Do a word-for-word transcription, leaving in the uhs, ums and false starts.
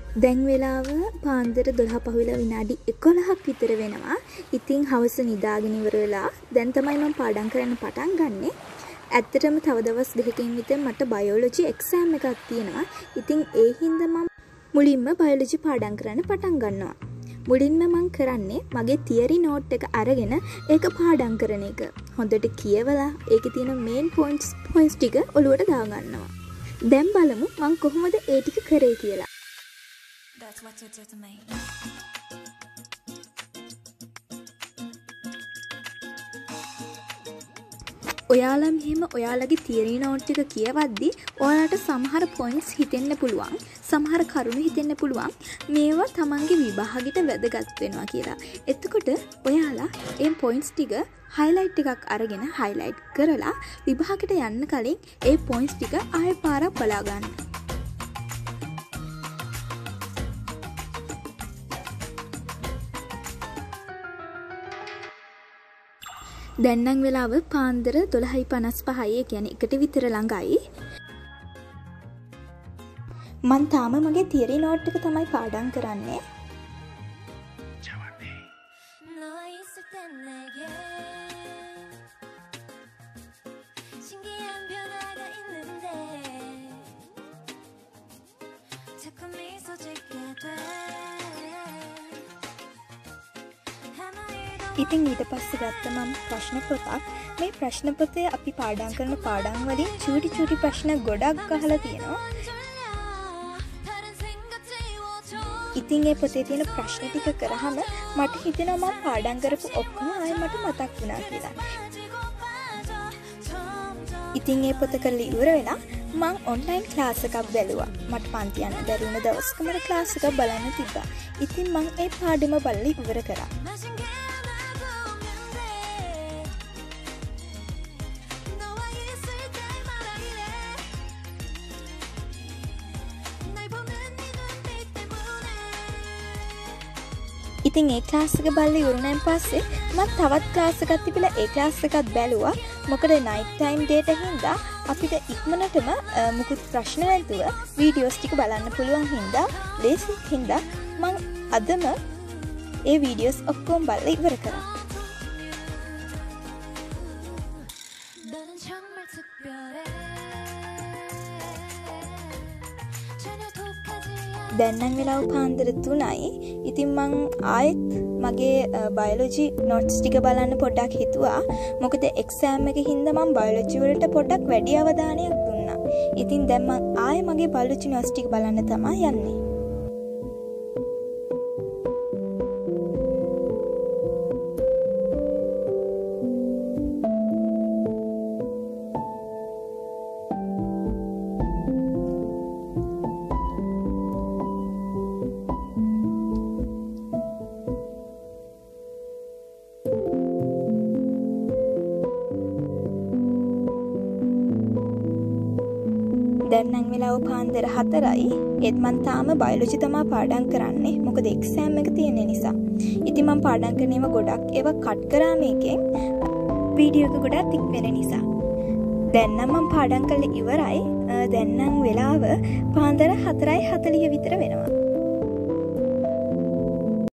දැන් වෙලාව පාන්දර දොළහ පහුවෙලා විනාඩි එකොළහක් විතර වෙනවා. ඉතින් හවස නිදාගෙන ඉවර වෙලා දැන් තමයි මම පාඩම් කරන්න පටන් ගන්නෙ. ඇත්තටම තව දවස් දෙකකින් විතර මට බයෝලොජි එක්සෑම් එකක් තියෙනවා. ඉතින් ඒ හින්දා මම මුලින්ම බයෝලොජි පාඩම් කරන්න පටන් ගන්නවා. මුලින්ම මම කරන්නේ මගේ තියරි නෝට් එක අරගෙන ඒක පාඩම් කරන එක. හොඳට කියවලා ඒකේ තියෙන මේන් පොයින්ට්ස් පොයින්ට්ස් ටික ඔලුවට දාගන්නවා. දැන් බලමු මම කොහොමද ඒ ටික කරේ කියලා. That's what you do to me. ඔයාලා මෙහෙම ඔයාලගේ තියරි නෝට් එක කියවද්දි ඔයාලට සමහර පොයින්ට්ස් හිතෙන්න පුළුවන්. සමහර කරුණු හිතෙන්න පුළුවන්. මේවා තමන්ගේ විභාගෙට වැදගත් වෙනවා කියලා. එතකොට ඔයාලා මේ පොයින්ට්ස් ටික highlight එකක් අරගෙන highlight කරලා විභාගෙට යන්න කලින් ඒ පොයින්ට්ස් ටික ආයෙ පාරක් බලා ගන්න. දැන් නම් වෙලාව පාන්දර දොළහයි පනස් පහයි. ඒ කියන්නේ එකට විතර ළඟයි. මං තාම මගේ තියරි නෝට් එක තමයි පාඩම් කරන්නේ. ඉතින් ඊට පස්සේ ගත්ත මම ප්‍රශ්න පොතක්. මේ ප්‍රශ්න පොතේ අපි පාඩම් කරන පාඩම් වලින් චූටි චූටි ප්‍රශ්න ගොඩක් අහලා තියෙනවා. ඉතින් ඒ පොතේ තියෙන ප්‍රශ්න ටික කරාම මට හිතෙනවා මම පාඩම් කරපු ඔක්කොම ආයෙ මට මතක් වුණා කියලා. ඉතින් ඒ පොත කරලා ඉවර වෙලා මම ඔන්ලයින් ක්ලාස් එකක් බැලුවා. මට පන්ති යන්න බැරි වුණ දවසක මට ක්ලාස් එකක් බලන්න තිබ්බා. ඉතින් මම ඒ පාඩම බලලා ඉවර කරා. ඉතින් ඒ ක්ලාස් එක බලලා ඉවරුණාන් පස්සේ මම තවත් ක්ලාස් එකක් තිබිලා ඒ ක්ලාස් එකත් බැලුවා. මොකද නයිට් ටයිම් ඩේට හින්දා අපිට ඉක්මනටම මුකුත් ප්‍රශ්න නැතුව වීඩියෝස් ටික බලන්න පුළුවන් හින්දා ලේසියෙන් හින්දා මම අදම ඒ වීඩියෝස් ඔක්කොම බලලා ඉවර කරා. දැන් නම් වෙලාව පාන්දර තුනයි. ඉතින් මං ආයෙත් මගේ බයොලොජි නෝට්ස් ටික බලන්න පොඩ්ඩක් හිතුවා. මොකද එක්සෑම් එකේ හින්දා මම බයොලොජි වලට පොඩ්ඩක් වැඩි අවධානයක් දුන්නා. ඉතින් දැන් මං ආයෙ මගේ බයොලොජි නෝට්ස් ටික බලන්න තමයි යන්නේ. දැන් නම් වෙලාව පාන්දර හතරයි. ඒත් මං තාම බයොලොජි තමයි පාඩම් කරන්නේ. මොකද එක්සෑම් එක තියෙන නිසා. ඉතින් මං පාඩම් කරන ඒවා ගොඩක් ඒවා කට් කරා මේකෙන් වීඩියෝ එක ගොඩක් තික් වෙන නිසා. දැන් නම් මං පාඩම් කරලා ඉවරයි. දැන් නම් වෙලාව පාන්දර හතරයි හතලිහ විතර වෙනවා.